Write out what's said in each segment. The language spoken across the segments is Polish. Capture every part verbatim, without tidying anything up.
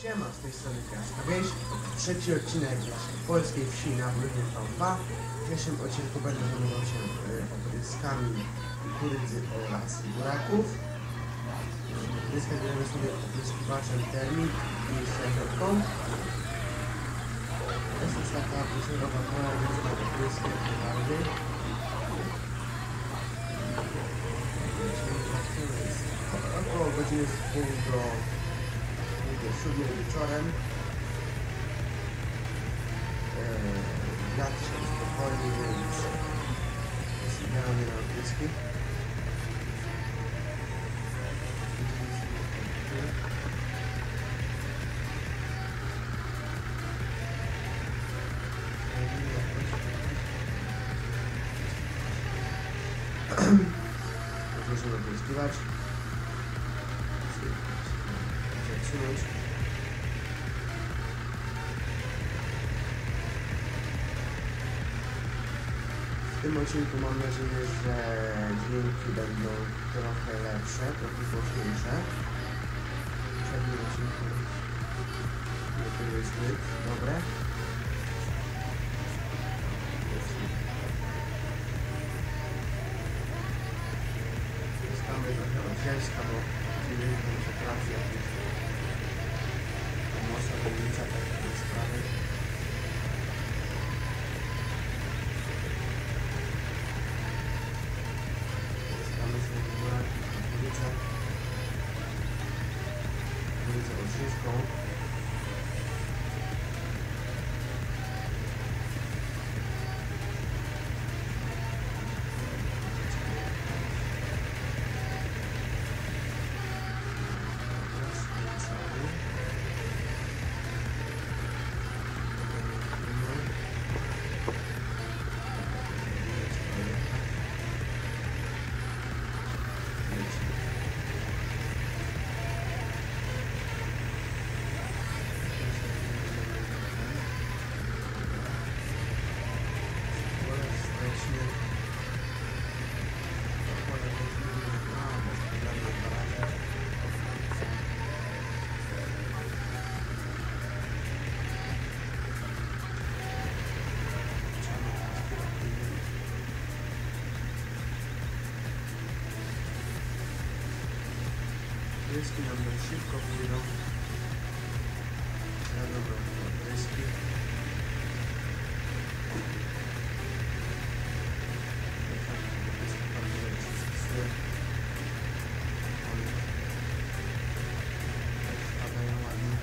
Siema, z tej strony Piaska Wieś. Trzeci odcinek naszej polskiej wsi na Brynie V dwa. W pierwszym odcinku będę zajmował się opryskami kukurydzy oraz buraków. Opryskać będziemy sobie opryskiwaczem termit i sędziotką. To jest taka wysokowa pola, więc na opryskę najbardziej. Około godziny z pół do siódmej wieczorem. Wiatr się uspokoi, więc zbieramy na opryski. Możemy opryskiwać. Zatrzymać. W tym odcinku mam nadzieję, że dźwięki będą trochę lepsze, trochę głośniejsze. W poprzednim odcinku nie były zbyt dobre. Zostamy trochę odzielska, bo nie wiem, że trafi jakieś mocno różnica takiej sprawy. Zostamy sobie w górę kukurydzę. Kukurydzę odżywką. Opryski nam dość szybko pójdą. Wiadomo, opryski. Spadają ładnie.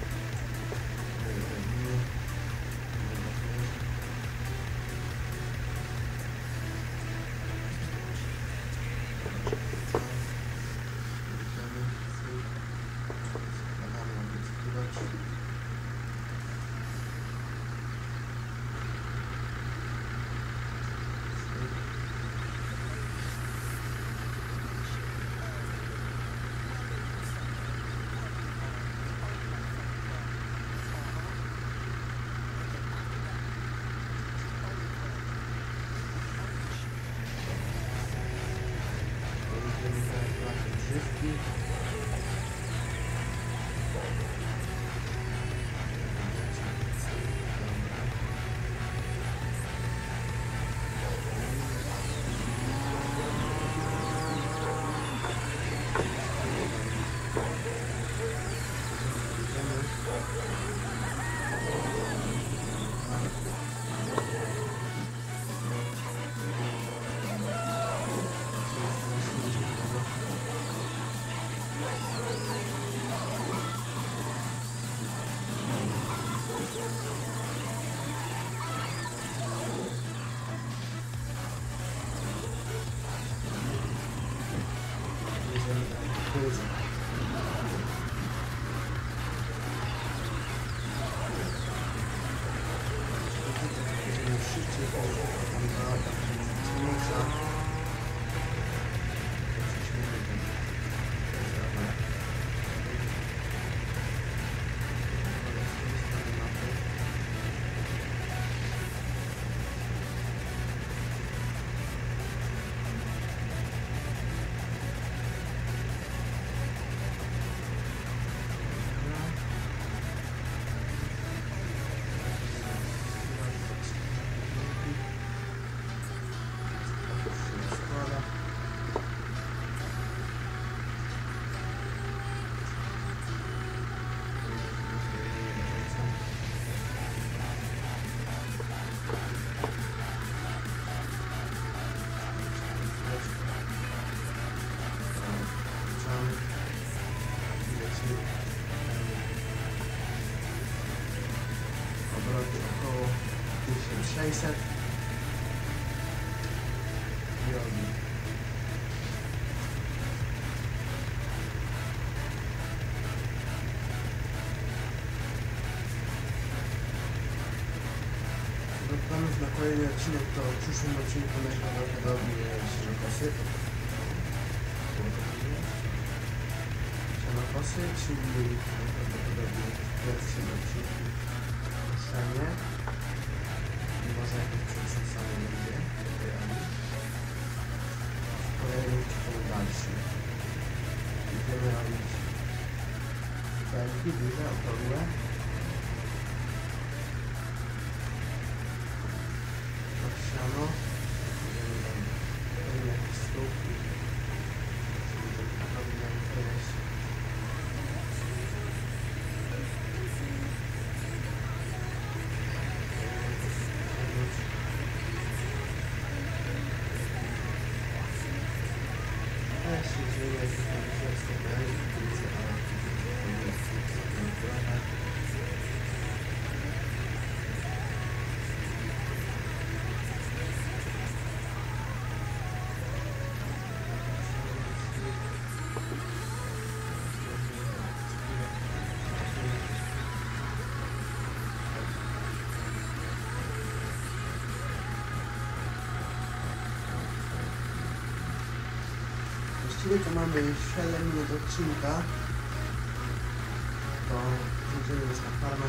tysiąc sześćset. Drogi. Planów na kolejny odcinek to w przyszłym odcinku najprawdopodobniej sianokosy. Sianokosy, czyli najprawdopodobniej w pierwszym odcinku puszczenie. Może jakieś przetrząsanie będzie tutaj ani. W kolejnym to dalszy. Będziemy robić belki duże, okrągłe. Siano, będziemy jakieś stółki, czyli tak naprawdę interes. Też się dzieje, że tam jest to będzie, ale to jest trochę. Właściwie to mamy siedem minut odcinka, to jedziemy już na farmę.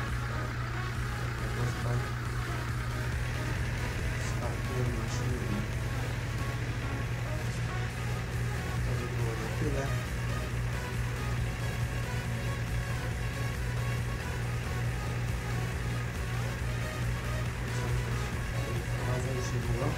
Tak startujemy maszyny i to by było na tyle. Wprowadzę się było.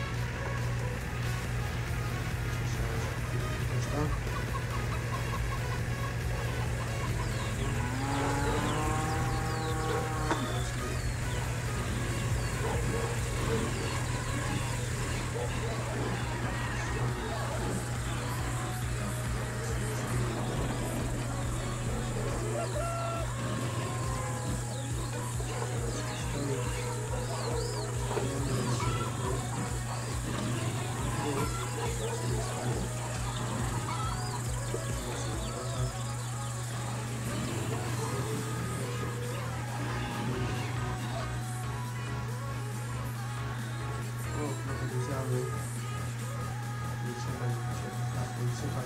Nie trzeba się tak usypać.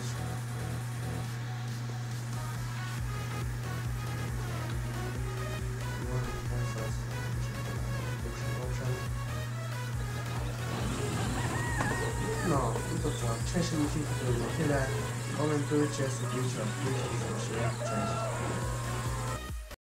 No, i to co? W dzisiejszym odcinku to było tyle. Komentujcie, subskrybujcie, odbijcie i zobaczymy. Cześć.